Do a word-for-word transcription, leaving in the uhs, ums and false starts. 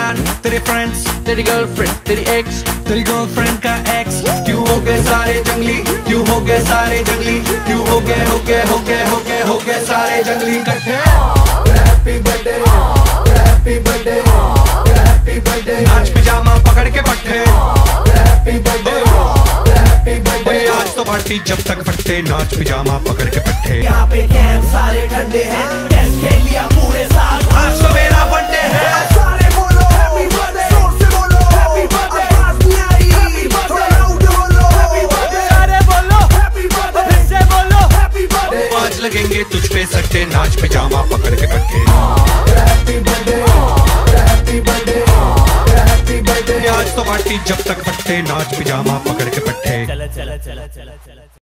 यार, तेरे फ्रेंड्स, तेरी गर्लफ्रेंड, तेरी एक्स, तेरी गर्लफ्रेंड का एक्स, क्यों हो गए सारे जंगली, क्यों हो गए सारे जंगली, क्यों हो गए हो गए हो गए हो गए हो गए सारे जंगली इकट्ठे। Happy birthday, happy birthday, happy birthday, नाच पिजामा पकड़ के पट्टे, हैप्पी बर्थडे, हैप्पी बर्थडे, आज तो पार्टी जब तक फटते, नाच पिजामा पकड़ के पट्टे। यहाँ पे कैंप सारे ठंडे हैं, टेस्ट खेल लिया पूरे साल, आज तो मेरा बर्थडे है। सारे बोलो हैप्पी बर्थडे, जोर से बोलो हैप्पी बर्थडे, आवाज नहीं आई हैप्पी बर्थडे, लाउड बोलो हैप्पी बर्थडे, सारे बोलो हैप्पी बर्थडे, फिर से बोलो हैप्पी बर्थडे, आज लगेंगे तुझ पे सट्टे, नाच पिजामा पकड़ के पट्टे। Happy birthday, happy birthday, happy birthday, आज तो पार्टी जब तक फटते, नाच पिजामा पकड़ के पट्टे। चला चला चला चला चला